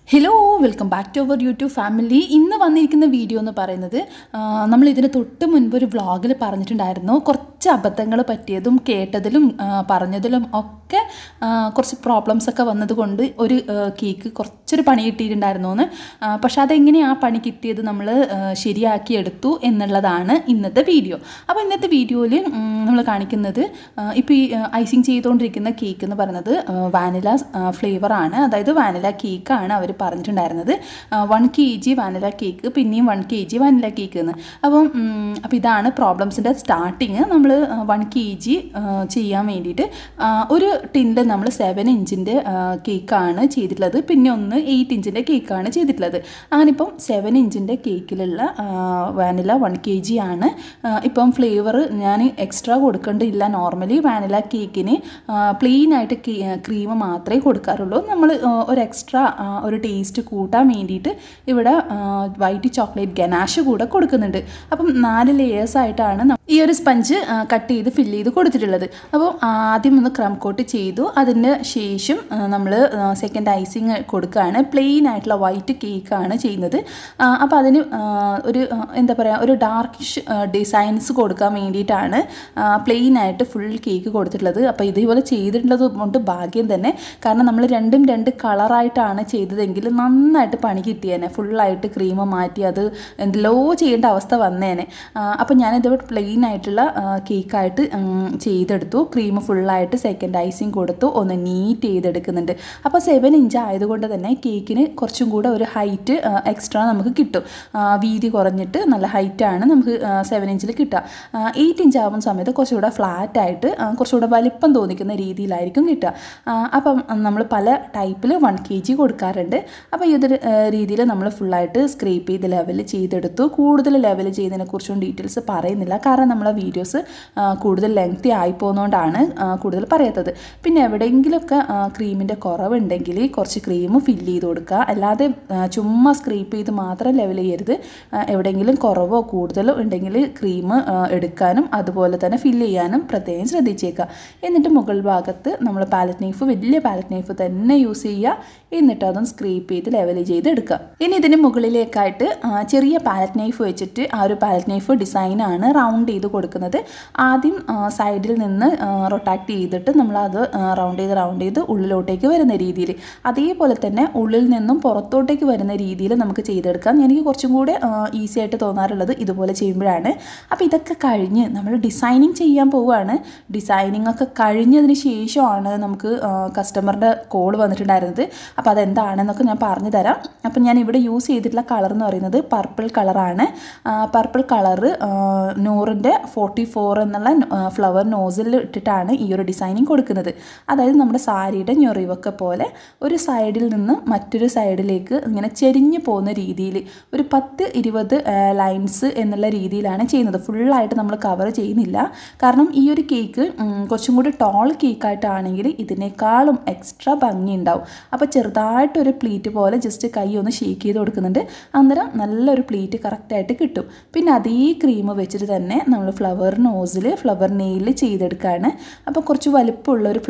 Hello, welcome back to our YouTube family. ഇന്ന് വന്നിരിക്കുന്ന video എന്ന് പറയുന്നത് നമ്മൾ ഇതിന് തൊട്ട് മുൻപ് ഒരു വ്ളോഗിൽ പറഞ്ഞിട്ടുണ്ടായിരുന്നു കുറച്ച് അബദ്ധങ്ങൾ പറ്റിയതും കേട്ടതിലും പറഞ്ഞതിലും ഒക്കെ കുറച്ച് പ്രോബ്ലംസ് ഒക്കെ വന്നതുകൊണ്ട് ഒരു കേക്ക് കുറച്ചൊരു പണി കിട്ടിയിട്ടുണ്ടായിരുന്നു എന്ന് പക്ഷേ അതെങ്ങനെ ആ പണി കിട്ടിയത് നമ്മൾ ശരിയാക്കി എടുത്തു എന്നുള്ളതാണ് ഇന്നത്തെ വീഡിയോ. അപ്പോൾ ഇന്നത്തെ വീഡിയോയിൽ നമ്മൾ കാണിക്കുന്നത് ഇപ്പോൾ ഈ ഐസിങ് ചെയ്തുകൊണ്ടിരിക്കുന്ന കേക്ക് എന്ന് പറയുന്നത് വാനില ഫ്ലേവർ ആണ്, അതായത് വാനില കേക്കാണ് അവർ പറഞ്ഞിട്ടുണ്ടായിരുന്നത്. 1 kg വാനില കേക്ക്, പിന്നെയും 1 kg വാനില കേക്ക് എന്ന്. അപ്പോൾ ഇതാണ് പ്രോബ്ലംസിൻ്റെ സ്റ്റാർട്ടിങ്. നമ്മൾ 1 kg ചെയ്യാൻ വേണ്ടിയിട്ട് ഒരു ടിന്നിൽ നമ്മൾ 7 ഇഞ്ചിൻ്റെ കേക്കാണ് ചെയ്തിട്ടുള്ളത്, പിന്നെ ഒന്ന് 8 ഇഞ്ചിൻ്റെ കേക്കാണ് ചെയ്തിട്ടുള്ളത്. അങ്ങനെ ഇപ്പം 7 ഇഞ്ചിൻ്റെ കേക്കിലുള്ള വാനില 1 kg ആണ്. ഇപ്പം ഫ്ലേവർ ഞാൻ എക്സ്ട്രാ കൊടുക്കേണ്ടില്ല. നോർമലി വാനില കേക്കിന് പ്ലെയിനായിട്ട് ക്രീം മാത്രമേ കൊടുക്കാറുള്ളൂ. നമ്മൾ ഒരു എക്സ്ട്രാ ഒരു ടേസ്റ്റ് കൂട്ടാൻ വേണ്ടിയിട്ട് ഇവിടെ വൈറ്റ് ചോക്ലേറ്റ് ഗനാഷ് കൂടെ കൊടുക്കുന്നുണ്ട്. അപ്പം 4 ലെയേഴ്സ് ആയിട്ടാണ് ഈ ഒരു സ്പഞ്ച് കട്ട് ചെയ്ത് ഫില്ല് ചെയ്ത് കൊടുത്തിട്ടുള്ളത്. അപ്പോൾ ആദ്യം ഒന്ന് ക്രം കോട്ട് ചെയ്തു, അതിന് ശേഷം നമ്മൾ സെക്കൻഡ് ഐസിങ് കൊടുക്കുകയാണ്. പ്ലെയിൻ ആയിട്ടുള്ള വൈറ്റ് കേക്കാണ് ചെയ്യുന്നത്. അപ്പോൾ അതിന് ഒരു എന്താ പറയുക, ഒരു ഡാർക്കിഷ് ഡിസൈൻസ് കൊടുക്കാൻ വേണ്ടിയിട്ടാണ് പ്ലെയിൻ ആയിട്ട് ഫുൾ കേക്ക് കൊടുത്തിട്ടുള്ളത്. അപ്പോൾ ഇതേപോലെ ചെയ്തിട്ടുള്ളത് കൊണ്ട് ഭാഗ്യം തന്നെ, കാരണം നമ്മൾ രണ്ടും 2 കളറായിട്ടാണ് ചെയ്തതെങ്കിൽ നന്നായിട്ട് പണി കിട്ടിയേനെ. ഫുള്ളായിട്ട് ക്രീം മാറ്റി അത് എന്തെല്ലോ ചെയ്യേണ്ട അവസ്ഥ വന്നേനെ. അപ്പം ഞാനിതവിടെ പ്ലെയിൻ ആയിട്ടുള്ള കേക്കായിട്ട് ചെയ്തെടുത്തു. ക്രീം ഫുള്ളായിട്ട് സെക്കൻഡ് ഐസിങ് കൊടുത്തു, ഒന്ന് നീറ്റ് ചെയ്തെടുക്കുന്നുണ്ട്. അപ്പോൾ 7 ഇഞ്ച് ആയതുകൊണ്ട് തന്നെ കേക്കിന് കുറച്ചും കൂടെ ഒരു ഹൈറ്റ് എക്സ്ട്രാ നമുക്ക് കിട്ടും. വീതി കുറഞ്ഞിട്ട് നല്ല ഹൈറ്റാണ് നമുക്ക് 7 ഇഞ്ചിൽ കിട്ടുക. 8 ഇഞ്ച് ആവുന്ന സമയത്ത് കുറച്ചുകൂടെ ഫ്ലാറ്റായിട്ട് കുറച്ചുകൂടെ വലിപ്പം തോന്നിക്കുന്ന രീതിയിലായിരിക്കും കിട്ടുക. അപ്പം നമ്മൾ പല ടൈപ്പിൽ 1 kg കൊടുക്കാറുണ്ട്. അപ്പോൾ ഈ ഒരു രീതിയിൽ നമ്മൾ ഫുള്ളായിട്ട് സ്ക്രേപ്പ് ചെയ്ത് ലെവൽ ചെയ്തെടുത്തു. കൂടുതൽ ലെവൽ ചെയ്തതിനെ കുറിച്ചും ഡീറ്റെയിൽസ് പറയുന്നില്ല, കാരണം നമ്മളെ വീഡിയോസ് കൂടുതൽ ലെങ്തി ആയിപ്പോകുന്നതുകൊണ്ടാണ് കൂടുതൽ പറയാത്തത്. പിന്നെ എവിടെയെങ്കിലുമൊക്കെ ക്രീമിൻ്റെ കുറവുണ്ടെങ്കിൽ കുറച്ച് ക്രീം ഫില്ല് ചെയ്ത് കൊടുക്കുക, അല്ലാതെ ചുമ്മാ സ്ക്രേപ്പ് ചെയ്ത് മാത്രം ലെവൽ ചെയ്യരുത്. എവിടെയെങ്കിലും കുറവോ കൂടുതലോ ഉണ്ടെങ്കിൽ ക്രീം എടുക്കാനും അതുപോലെ തന്നെ ഫില്ല് ചെയ്യാനും പ്രത്യേകം ശ്രദ്ധിച്ചേക്കുക. എന്നിട്ട് മുകൾ ഭാഗത്ത് നമ്മൾ പാലറ്റ് നൈഫ്, വലിയ പാലറ്റ് നൈഫ് തന്നെ യൂസ് ചെയ്യുക. എന്നിട്ട് അതും സ്ക്രേപ്പ് ചെയ്ത് ലെവൽ ചെയ്ത് എടുക്കുക. ഇനി ഇതിന് മുകളിലേക്കായിട്ട് ചെറിയ പാലറ്റ് നൈഫ് വെച്ചിട്ട് ആ ഒരു പാലറ്റ് നൈഫ് ഡിസൈനാണ് റൗണ്ട് ചെയ്ത് കൊടുക്കുന്നത്. ആദ്യം സൈഡിൽ നിന്ന് റൊട്ടാക്ട് ചെയ്തിട്ട് നമ്മളത് റൗണ്ട് ചെയ്ത് ഉള്ളിലോട്ടേക്ക് വരുന്ന രീതിയിൽ, അതേപോലെ തന്നെ ഉള്ളിൽ നിന്നും പുറത്തോട്ടേക്ക് വരുന്ന രീതിയിൽ നമുക്ക് ചെയ്തെടുക്കാം. എനിക്ക് കുറച്ചും കൂടെ ഈസി ആയിട്ട് തോന്നാറുള്ളത് ഇതുപോലെ ചെയ്യുമ്പോഴാണ്. അപ്പോൾ ഇതൊക്കെ കഴിഞ്ഞ് നമ്മൾ ഡിസൈനിങ് ചെയ്യാൻ പോവുകയാണ്. ഡിസൈനിങ് ഒക്കെ കഴിഞ്ഞതിന് ശേഷമാണ് നമുക്ക് കസ്റ്റമറുടെ കോൾ വന്നിട്ടുണ്ടായിരുന്നത്. അപ്പോൾ അതെന്താണെന്നൊക്കെ ഞാൻ പറഞ്ഞു തരാം. അപ്പം ഞാൻ ഇവിടെ യൂസ് ചെയ്തിട്ടുള്ള കളർ എന്ന് പറയുന്നത് പർപ്പിൾ കളറാണ്. പർപ്പിൾ കളറ് 100ൻ്റെ 44 എന്നുള്ള ഫ്ലവർ നോസിൽ ഇട്ടിട്ടാണ് ഈ ഒരു ഡിസൈനിങ് കൊടുക്കുന്നത്. അതായത് നമ്മുടെ സാരിയുടെ ഞൊറിവൊക്കെ പോലെ ഒരു സൈഡിൽ നിന്ന് മറ്റൊരു സൈഡിലേക്ക് ഇങ്ങനെ ചെരിഞ്ഞു പോകുന്ന രീതിയിൽ ഒരു 10-20 ലൈൻസ് എന്നുള്ള രീതിയിലാണ് ചെയ്യുന്നത്. ഫുള്ളായിട്ട് നമ്മൾ കവർ ചെയ്യുന്നില്ല, കാരണം ഈ ഒരു കേക്ക് കുറച്ചും കൂടി ടോൾ കേക്കായിട്ടാണെങ്കിൽ ഇതിനേക്കാളും എക്സ്ട്രാ ഭംഗി ഉണ്ടാവും. അപ്പോൾ ചെറുതായിട്ടൊരു പ്ലീറ്റ് പോലെ ജസ്റ്റ് കൈ ഒന്ന് ഷേക്ക് ചെയ്ത് കൊടുക്കുന്നുണ്ട്. അന്നേരം നല്ലൊരു പ്ലീറ്റ് കറക്റ്റായിട്ട് കിട്ടും. പിന്നെ അതേ ക്രീം വെച്ചിട്ട് തന്നെ നമ്മൾ ഫ്ലവർ നോസിൽ, ഫ്ലവർ നെയിൽ ചെയ്തെടുക്കുകയാണ്. അപ്പോൾ കുറച്ച് വലിപ്പമുള്ള ഒരു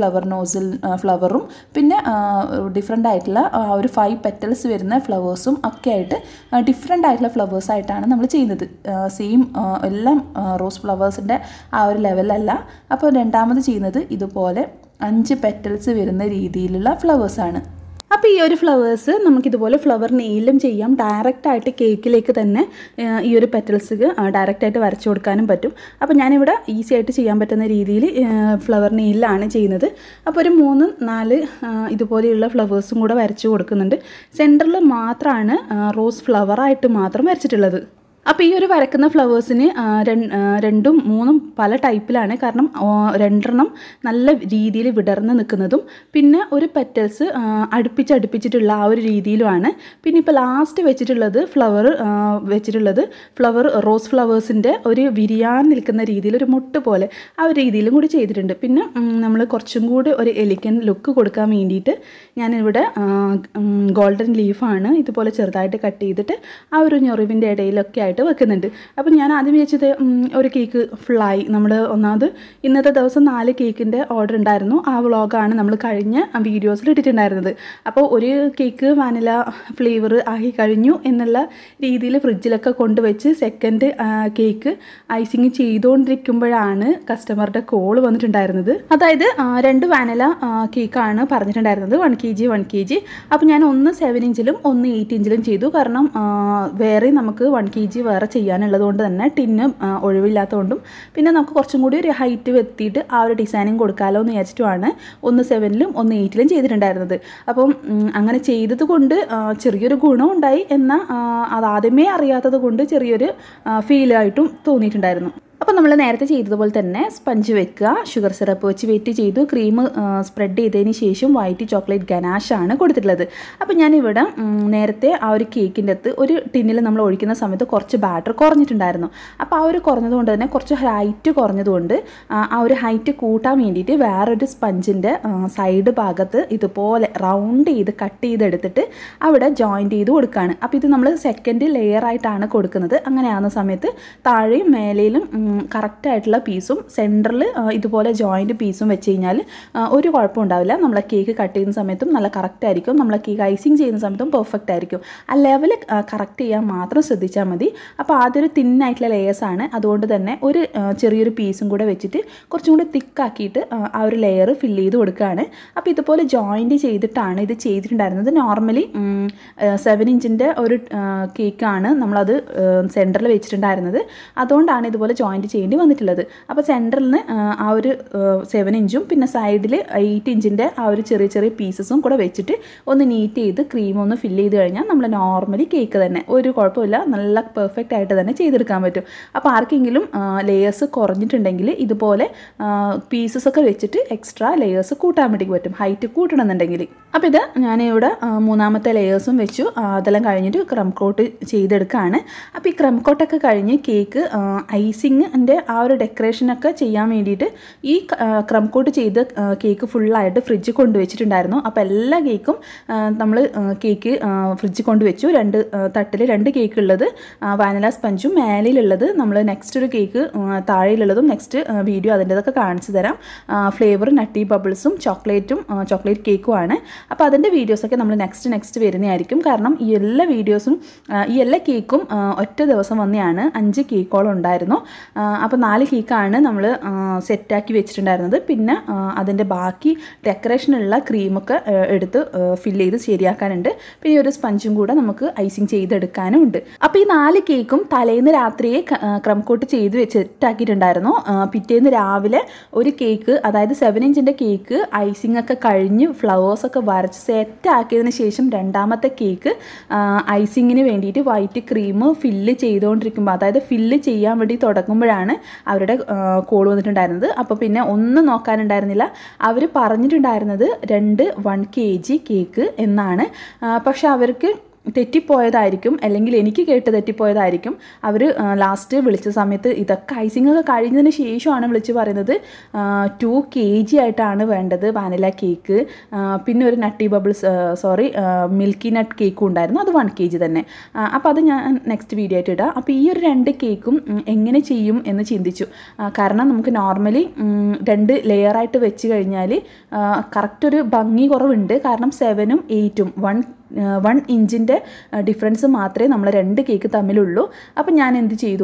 ഫ്ലവറും പിന്നെ ഡിഫറെൻ്റ് ആയിട്ടുള്ള ഒരു 5 പെറ്റൽസ് വരുന്ന ഫ്ലവേഴ്സും ഒക്കെ ആയിട്ട് ഡിഫറെൻ്റ് ആയിട്ടുള്ള ഫ്ലവേഴ്സായിട്ടാണ് നമ്മൾ ചെയ്യുന്നത്. സെയിം എല്ലാം റോസ് ഫ്ലവേഴ്സിൻ്റെ ആ ഒരു ലെവലല്ല. അപ്പോൾ രണ്ടാമത് ചെയ്യുന്നത് ഇതുപോലെ 5 പെറ്റൽസ് വരുന്ന രീതിയിലുള്ള ഫ്ലവേഴ്സാണ്. അപ്പോൾ ഈ ഒരു ഫ്ലവേഴ്സ് നമുക്കിതുപോലെ ഫ്ലവർ നെയിലും ചെയ്യാം. ഡയറക്റ്റായിട്ട് കേക്കിലേക്ക് തന്നെ ഈ ഒരു പെറ്റൽസ് ഡയറക്റ്റായിട്ട് വരച്ചു കൊടുക്കാനും പറ്റും. അപ്പോൾ ഞാനിവിടെ ഈസി ആയിട്ട് ചെയ്യാൻ പറ്റുന്ന രീതിയിൽ ഫ്ലവർ നെയിലാണ് ചെയ്യുന്നത്. അപ്പോൾ ഒരു 3-4 ഇതുപോലെയുള്ള ഫ്ലവേഴ്സും കൂടെ വരച്ചു കൊടുക്കുന്നുണ്ട്. സെൻറ്ററിൽ മാത്രമാണ് റോസ് ഫ്ലവറായിട്ട് മാത്രം വരച്ചിട്ടുള്ളത്. അപ്പോൾ ഈ ഒരു വരക്കുന്ന ഫ്ലവേഴ്സിന് 2ഉം 3ഉം പല ടൈപ്പിലാണ്, കാരണം 2 നല്ല രീതിയിൽ വിടർന്ന് നിൽക്കുന്നതും പിന്നെ ഒരു പെറ്റൽസ് അടുപ്പിച്ചിട്ടുള്ള ആ ഒരു രീതിയിലുമാണ്. പിന്നെ ഇപ്പോൾ ലാസ്റ്റ് ഫ്ലവർ റോസ് ഫ്ലവേഴ്സിൻ്റെ ഒരു വിരിയാൻ നിൽക്കുന്ന രീതിയിൽ ഒരു മുട്ട് പോലെ ആ ഒരു രീതിയിലും കൂടി ചെയ്തിട്ടുണ്ട്. പിന്നെ നമ്മൾ കുറച്ചും കൂടി ഒരു എലിഗൻറ്റ് ലുക്ക് കൊടുക്കാൻ വേണ്ടിയിട്ട് ഞാനിവിടെ ഗോൾഡൻ ലീഫാണ് ഇതുപോലെ ചെറുതായിട്ട് കട്ട് ചെയ്തിട്ട് ആ ഒരു ഞൊറിവിൻ്റെ ഇടയിലൊക്കെ ആയിട്ട് വെക്കുന്നുണ്ട്. അപ്പോൾ ഞാൻ ആദ്യം വിചാരിച്ചത് ഒരു കേക്ക് ഫുള്ളായി. നമ്മൾ ഒന്നാമത് ഇന്നത്തെ ദിവസം 4 കേക്കിൻ്റെ ഓർഡർ ഉണ്ടായിരുന്നു. ആ വ്ളോഗാണ് നമ്മൾ കഴിഞ്ഞ വീഡിയോസിൽ ഇട്ടിട്ടുണ്ടായിരുന്നത്. അപ്പോൾ ഒരു കേക്ക് വാനില ഫ്ലേവർ ആയി കഴിഞ്ഞു എന്നുള്ള രീതിയിൽ ഫ്രിഡ്ജിലൊക്കെ കൊണ്ടുവച്ച് സെക്കൻഡ് കേക്ക് ഐസിങ് ചെയ്തുകൊണ്ടിരിക്കുമ്പോഴാണ് കസ്റ്റമറുടെ കോൾ വന്നിട്ടുണ്ടായിരുന്നത്. അതായത് 2 വാനില കേക്കാണ് പറഞ്ഞിട്ടുണ്ടായിരുന്നത്, 1 kg. അപ്പോൾ ഞാൻ ഒന്ന് 7 ഇഞ്ചിലും ഒന്ന് 8 ഇഞ്ചിലും ചെയ്തു. കാരണം വേറെ നമുക്ക് 1 kg വേറെ ചെയ്യാനുള്ളത് കൊണ്ട് തന്നെ ടിന്ന് ഒഴിവില്ലാത്തതുകൊണ്ടും പിന്നെ നമുക്ക് കുറച്ചും കൂടി ഒരു ഹൈറ്റ് വെത്തിയിട്ട് ആ ഒരു ഡിസൈനിങ് കൊടുക്കാമല്ലോ എന്ന് വിചാരിച്ചിട്ടുമാണ് ഒന്ന് 7ലും ഒന്ന് 8ലും ചെയ്തിട്ടുണ്ടായിരുന്നത്. അപ്പം അങ്ങനെ ചെയ്തത് കൊണ്ട് ചെറിയൊരു ഗുണം ഉണ്ടായി, എന്നാൽ അതാദ്യമേ അറിയാത്തത് കൊണ്ട് ചെറിയൊരു ഫീലായിട്ടും തോന്നിയിട്ടുണ്ടായിരുന്നു. അപ്പോൾ നമ്മൾ നേരത്തെ ചെയ്തതുപോലെ തന്നെ സ്പഞ്ച് വെക്കുക, ഷുഗർ സിറപ്പ് വെച്ച് വെയിറ്റ് ചെയ്തു, ക്രീം സ്പ്രെഡ് ചെയ്തതിന് ശേഷം വൈറ്റ് ചോക്ലേറ്റ് ഗനാഷാണ് കൊടുത്തിട്ടുള്ളത്. അപ്പോൾ ഞാനിവിടെ നേരത്തെ ആ ഒരു കേക്കിൻ്റെ അകത്ത് ഒരു ടിന്നിൽ നമ്മൾ ഒഴിക്കുന്ന സമയത്ത് കുറച്ച് ബാറ്റർ കുറഞ്ഞിട്ടുണ്ടായിരുന്നു. അപ്പോൾ ആ ഒരു കുറഞ്ഞതുകൊണ്ട് തന്നെ കുറച്ച് ഹൈറ്റ് കുറഞ്ഞതുകൊണ്ട് ആ ഒരു ഹൈറ്റ് കൂട്ടാൻ വേണ്ടിയിട്ട് വേറൊരു സ്പഞ്ചിൻ്റെ സൈഡ് ഭാഗത്ത് ഇതുപോലെ റൗണ്ട് ചെയ്ത് കട്ട് ചെയ്തെടുത്തിട്ട് അവിടെ ജോയിൻറ്റ് ചെയ്ത് കൊടുക്കുകയാണ്. അപ്പോൾ ഇത് നമ്മൾ സെക്കൻഡ് ലെയറായിട്ടാണ് കൊടുക്കുന്നത്. അങ്ങനെയാകുന്ന സമയത്ത് താഴെയും മേലയിലും കറക്റ്റായിട്ടുള്ള പീസും സെൻറ്ററിൽ ഇതുപോലെ ജോയിൻറ്റ് പീസും വെച്ച് കഴിഞ്ഞാൽ ഒരു കുഴപ്പം ഉണ്ടാവില്ല. നമ്മളെ കേക്ക് കട്ട് ചെയ്യുന്ന സമയത്തും നല്ല കറക്റ്റ് ആയിരിക്കും, നമ്മളെ കേക്ക് ഐസിങ് ചെയ്യുന്ന സമയത്തും പെർഫെക്റ്റ് ആയിരിക്കും. ആ ലെവൽ കറക്റ്റ് ചെയ്യാൻ മാത്രം ശ്രദ്ധിച്ചാൽ മതി. അപ്പോൾ ആദ്യം ഒരു തിന്നായിട്ടുള്ള ലെയേഴ്സാണ്, അതുകൊണ്ട് തന്നെ ഒരു ചെറിയൊരു പീസും കൂടെ വെച്ചിട്ട് കുറച്ചും കൂടി തിക്കാക്കിയിട്ട് ആ ഒരു ലെയർ ഫില്ല് ചെയ്ത് കൊടുക്കുകയാണ്. അപ്പോൾ ഇതുപോലെ ജോയിൻറ്റ് ചെയ്തിട്ടാണ് ഇത് ചെയ്തിട്ടുണ്ടായിരുന്നത്. നോർമലി 7 ഇഞ്ചിൻ്റെ ഒരു കേക്കാണ് നമ്മളത് സെൻറ്ററിൽ വെച്ചിട്ടുണ്ടായിരുന്നത്, അതുകൊണ്ടാണ് ഇതുപോലെ ജോയിൻറ്റ് ചെയ്യേണ്ടി വന്നിട്ടുള്ളത്. അപ്പോൾ സെൻറ്ററിൽ നിന്ന് ആ ഒരു 7 ഇഞ്ചും പിന്നെ സൈഡിൽ 8 ഇഞ്ചിൻ്റെ ആ ഒരു ചെറിയ ചെറിയ പീസസും കൂടെ വെച്ചിട്ട് ഒന്ന് നീറ്റ് ചെയ്ത് ക്രീം ഒന്ന് ഫില്ല് ചെയ്ത് കഴിഞ്ഞാൽ നമ്മൾ നോർമലി കേക്ക് തന്നെ ഒരു കുഴപ്പമില്ല, നല്ല പെർഫെക്റ്റ് ആയിട്ട് തന്നെ ചെയ്തെടുക്കാൻ പറ്റും. അപ്പോൾ ആർക്കെങ്കിലും ലെയേഴ്സ് കുറഞ്ഞിട്ടുണ്ടെങ്കിൽ ഇതുപോലെ പീസസൊക്കെ വെച്ചിട്ട് എക്സ്ട്രാ ലെയേഴ്സ് കൂട്ടാൻ വേണ്ടി പറ്റും, ഹൈറ്റ് കൂട്ടണമെന്നുണ്ടെങ്കിൽ. അപ്പോൾ ഇത് ഞാനിവിടെ 3ാമത്തെ ലെയേഴ്സും വെച്ചു. അതെല്ലാം കഴിഞ്ഞിട്ട് ക്രം കോട്ട് ചെയ്തെടുക്കുകയാണ്. അപ്പോൾ ഈ ക്രം കോട്ടൊക്കെ കഴിഞ്ഞ് കേക്ക് ഐസിങ്ങിൻ്റെ ആ ഒരു ഡെക്കറേഷനൊക്കെ ചെയ്യാൻ വേണ്ടിയിട്ട് ഈ ക്രം കോട്ട് ചെയ്ത് കേക്ക് ഫുള്ളായിട്ട് ഫ്രിഡ്ജിൽ കൊണ്ടുവച്ചിട്ടുണ്ടായിരുന്നു. അപ്പോൾ എല്ലാ കേക്കും നമ്മൾ കേക്ക് ഫ്രിഡ്ജിൽ കൊണ്ടുവച്ചു. 2 തട്ടിൽ 2 കേക്ക് ഉള്ളത് വാനില സ്പഞ്ചും മേലിലുള്ളത് നമ്മൾ നെക്സ്റ്റ് ഒരു കേക്ക് താഴെയിലുള്ളതും നെക്സ്റ്റ് വീഡിയോ അതിൻ്റെതൊക്കെ കാണിച്ചു തരാം. ഫ്ലേവർ നട്ടി ബബിൾസും ചോക്ലേറ്റ് കേക്കുമാണ്. അപ്പോൾ അതിൻ്റെ വീഡിയോസൊക്കെ നമ്മൾ നെക്സ്റ്റ് വരുന്നതായിരിക്കും. കാരണം ഈ എല്ലാ വീഡിയോസും ഈ എല്ലാ കേക്കും ഒറ്റ ദിവസം വന്നെയാണ്. 5 കേക്കോളം ഉണ്ടായിരുന്നു. അപ്പോൾ 4 കേക്കാണ് നമ്മൾ സെറ്റാക്കി വെച്ചിട്ടുണ്ടായിരുന്നത്. പിന്നെ അതിൻ്റെ ബാക്കി ഡെക്കറേഷനുള്ള ക്രീമൊക്കെ എടുത്ത് ഫില്ല് ചെയ്ത് ശരിയാക്കാനുണ്ട്. പിന്നെ ഒരു സ്പഞ്ചും കൂടെ നമുക്ക് ഐസിങ് ചെയ്തെടുക്കാനും ഉണ്ട്. അപ്പോൾ ഈ 4 കേക്കും തലേന്ന് രാത്രിയെ ക്രം കോട്ട് ചെയ്ത് സെറ്റാക്കിയിട്ടുണ്ടായിരുന്നു. പിറ്റേന്ന് രാവിലെ ഒരു കേക്ക്, അതായത് 7 ഇഞ്ചിൻ്റെ കേക്ക് ഐസിങ് ഒക്കെ കഴിഞ്ഞ് ഫ്ലവേഴ്സൊക്കെ വരച്ച് സെറ്റാക്കിയതിന് ശേഷം 2ാമത്തെ കേക്ക് ഐസിങ്ങിന് വേണ്ടിയിട്ട് വൈറ്റ് ക്രീം ഫില്ല് ചെയ്തുകൊണ്ടിരിക്കുമ്പോൾ, അതായത് ഫില്ല് ചെയ്യാൻ വേണ്ടി തുടങ്ങുമ്പോഴാണ് അവരുടെ കോൾ വന്നിട്ടുണ്ടായിരുന്നത്. അപ്പോൾ പിന്നെ ഒന്നും നോക്കാനുണ്ടായിരുന്നില്ല. അവർ പറഞ്ഞിട്ടുണ്ടായിരുന്നത് 2 1 kg കേക്ക് എന്നാണ്. പക്ഷെ അവർക്ക് തെറ്റിപ്പോയതായിരിക്കും, അല്ലെങ്കിൽ എനിക്ക് കേട്ട് തെറ്റിപ്പോയതായിരിക്കും. അവർ ലാസ്റ്റ് വിളിച്ച സമയത്ത് ഇതൊക്കെ ഐസിങ് ഒക്കെ കഴിഞ്ഞതിന് ശേഷമാണ് വിളിച്ച് പറയുന്നത് 2 kg ആയിട്ടാണ് വേണ്ടത് വാനില കേക്ക്. പിന്നെ ഒരു നട്ടി ബബിൾസ് മിൽക്കി നട്ട് കേക്കും ഉണ്ടായിരുന്നു, അത് 1 kg തന്നെ. അപ്പോൾ അത് ഞാൻ നെക്സ്റ്റ് വീഡിയോ ആയിട്ട് ഇടാം. അപ്പോൾ ഈ ഒരു 2 കേക്കും എങ്ങനെ ചെയ്യും എന്ന് ചിന്തിച്ചു. കാരണം നമുക്ക് നോർമലി 2 ലെയറായിട്ട് വെച്ച് കഴിഞ്ഞാൽ കറക്റ്റ് ഒരു ഭംഗി കുറവുണ്ട്. കാരണം 7ഉം 8ഉം 1 ഇഞ്ചിൻ്റെ ഡിഫറൻസ് മാത്രമേ നമ്മൾ 2 കേക്ക് തമ്മിലുള്ളൂ. അപ്പം ഞാൻ എന്ത് ചെയ്തു,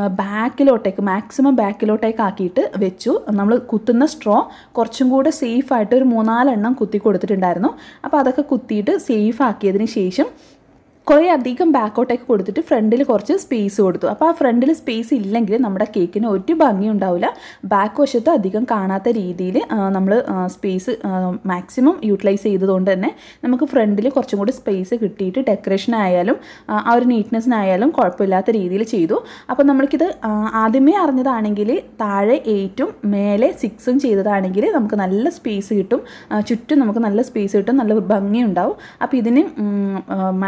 മാക്സിമം ബാക്കിലോട്ടേക്ക് ആക്കിയിട്ട് വെച്ചു. നമ്മൾ കുത്തുന്ന സ്ട്രോ കുറച്ചും കൂടെ സേഫായിട്ട് ഒരു 3-4 എണ്ണം കുത്തി കൊടുത്തിട്ടുണ്ടായിരുന്നു. അപ്പോൾ അതൊക്കെ കുത്തിയിട്ട് സേഫ് ആക്കിയതിന് ശേഷം കുറേ അധികം ബാക്കോട്ടേക്ക് കൊടുത്തിട്ട് ഫ്രണ്ടിൽ കുറച്ച് സ്പേസ് കൊടുത്തു. അപ്പോൾ ആ ഫ്രണ്ടിൽ സ്പേസ് ഇല്ലെങ്കിൽ നമ്മുടെ കേക്കിന് ഒരു ഭംഗി ഉണ്ടാവില്ല. ബാക്ക് വശത്ത് അധികം കാണാത്ത രീതിയിൽ നമ്മൾ സ്പേസ് മാക്സിമം യൂട്ടിലൈസ് ചെയ്തതുകൊണ്ട് തന്നെ നമുക്ക് ഫ്രണ്ടിൽ കുറച്ചും കൂടി സ്പേസ് കിട്ടിയിട്ട് ഡെക്കറേഷനായാലും ആ ഒരു നീറ്റ്നെസ്സിനായാലും കുഴപ്പമില്ലാത്ത രീതിയിൽ ചെയ്തു. അപ്പോൾ നമ്മൾക്കിത് ആദ്യമേ അറിഞ്ഞതാണെങ്കിൽ താഴെ 8ഉം മേലെ 6ഉം ചെയ്തതാണെങ്കിൽ നമുക്ക് നല്ല സ്പേസ് കിട്ടും, ചുറ്റും നമുക്ക് നല്ല സ്പേസ് കിട്ടും, നല്ല ഭംഗി ഉണ്ടാവും. അപ്പോൾ ഇതിന് മാക്സിമം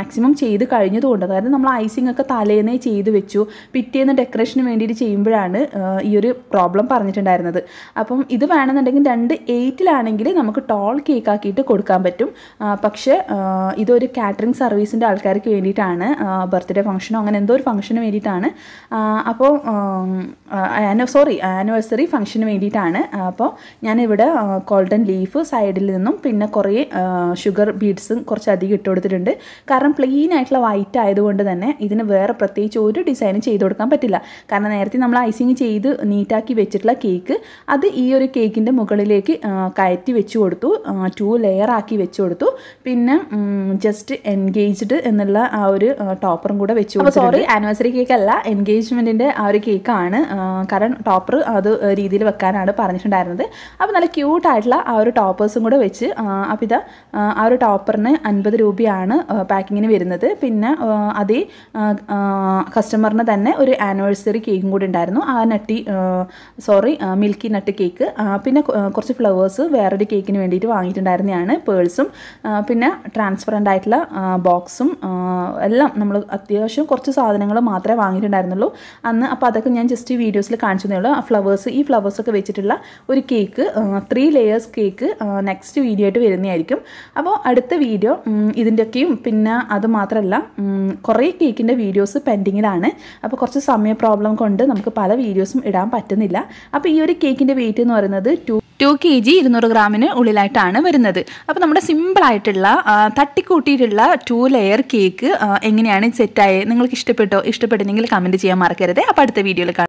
ചെയ്ത് കഴിഞ്ഞതുകൊണ്ട്, അതായത് നമ്മൾ ഐസിംഗ് ഒക്കെ തലേന്നേ ചെയ്ത് വെച്ചു, പിറ്റേന്ന് ഡെക്കറേഷന് വേണ്ടിയിട്ട് ചെയ്യുമ്പോഴാണ് ഈ ഒരു പ്രോബ്ലം പറഞ്ഞിട്ടുണ്ടായിരുന്നത്. അപ്പം ഇത് വേണമെന്നുണ്ടെങ്കിൽ 2/8 നമുക്ക് ടോൾ കേക്ക് ആക്കിയിട്ട് കൊടുക്കാൻ പറ്റും. പക്ഷേ ഇതൊരു കാറ്ററിംഗ് സർവീസിൻ്റെ ആൾക്കാർക്ക് വേണ്ടിയിട്ടാണ്, ബർത്ത്ഡേ ഫംഗ്ഷനോ അങ്ങനെ എന്തോ ഒരു ഫംഗ്ഷന് വേണ്ടിയിട്ടാണ്. അപ്പോൾ ആനിവേഴ്സറി ഫംഗ്ഷന് വേണ്ടിയിട്ടാണ്. അപ്പോൾ ഞാനിവിടെ ഗോൾഡൻ ലീഫ് സൈഡിൽ നിന്നും പിന്നെ കുറേ ഷുഗർ ബീഡ്സും കുറച്ചധികം ഇട്ട് കൊടുത്തിട്ടുണ്ട്. കാരണം പ്ലെയിൻ ആയിട്ടുള്ള വൈറ്റ് ആയതുകൊണ്ട് തന്നെ ഇതിന് വേറെ പ്രത്യേകിച്ച് ഒരു ഡിസൈനും ചെയ്ത് കൊടുക്കാൻ പറ്റില്ല. കാരണം നേരത്തെ നമ്മൾ ഐസിങ് ചെയ്ത് നീറ്റാക്കി വെച്ചിട്ടുള്ള കേക്ക് അത് ഈ ഒരു കേക്കിൻ്റെ മുകളിലേക്ക് കയറ്റി വെച്ച് കൊടുത്തു, 2 ലെയർ ആക്കി വെച്ച് കൊടുത്തു. പിന്നെ ജസ്റ്റ് എൻഗേജ്ഡ് എന്നുള്ള ആ ഒരു ടോപ്പറും കൂടെ വെച്ച് കൊടുത്തു. സോറി, ആനിവേഴ്സറി കേക്ക് അല്ല, എൻഗേജ്മെൻറ്റിൻ്റെ ആ ഒരു കേക്കാണ്. കാരണം ടോപ്പർ അത് രീതിയിൽ വെക്കാനാണ് പറഞ്ഞിട്ടുണ്ടായിരുന്നത്. അപ്പോൾ നല്ല ക്യൂട്ടായിട്ടുള്ള ആ ഒരു ടോപ്പേഴ്സും കൂടെ വെച്ച്, അപ്പോൾ ഇതാ ആ ഒരു ടോപ്പറിന് 50 രൂപയാണ് പാക്കിങ്ങിന് വരുന്നത്. പിന്നെ അതേ കസ്റ്റമറിന് തന്നെ ഒരു ആനിവേഴ്സറി കേക്കും കൂടി ഉണ്ടായിരുന്നു, മിൽക്കി നട്ട് കേക്ക്. പിന്നെ കുറച്ച് ഫ്ലവേഴ്സ് വേറൊരു കേക്കിന് വേണ്ടിയിട്ട് വാങ്ങിയിട്ടുണ്ടായിരുന്നതാണ്, പേഴ്സും പിന്നെ ട്രാൻസ്പെറൻ്റ് ആയിട്ടുള്ള ബോക്സും എല്ലാം നമ്മൾ അത്യാവശ്യം കുറച്ച് സാധനങ്ങൾ മാത്രമേ വാങ്ങിയിട്ടുണ്ടായിരുന്നുള്ളൂ അന്ന്. അപ്പോൾ അതൊക്കെ ഞാൻ ജസ്റ്റ് വീഡിയോസിൽ കാണിച്ചു തന്നേ ഉള്ളൂ. ഈ ഫ്ലവേഴ്സൊക്കെ വെച്ചിട്ടുള്ള ഒരു cake, 3 layers cake next video ആയിട്ട് വരുന്നതായിരിക്കും. അപ്പോൾ അടുത്ത വീഡിയോ ഇതിൻ്റെയൊക്കെയും പിന്നെ അത് മാത്രമല്ല കുറേ കേക്കിൻ്റെ വീഡിയോസ് പെൻഡിങ്ങിലാണ്. അപ്പോൾ കുറച്ച് സമയ പ്രോബ്ലം കൊണ്ട് നമുക്ക് പല വീഡിയോസും ഇടാൻ പറ്റുന്നില്ല. അപ്പോൾ ഈ ഒരു കേക്കിൻ്റെ വെയിറ്റ് എന്ന് പറയുന്നത് 2 kg 200 ഗ്രാമിന് ഉള്ളിലായിട്ടാണ് വരുന്നത്. അപ്പോൾ നമ്മുടെ സിമ്പിളായിട്ടുള്ള തട്ടിക്കൂട്ടിയിട്ടുള്ള 2 ലെയർ കേക്ക് എങ്ങനെയാണ് സെറ്റായത്, നിങ്ങൾക്ക് ഇഷ്ടപ്പെട്ടിട്ടുണ്ടെങ്കിൽ കമൻറ്റ് ചെയ്യാൻ മറക്കരുത്. അപ്പോൾ അടുത്ത വീഡിയോയിൽ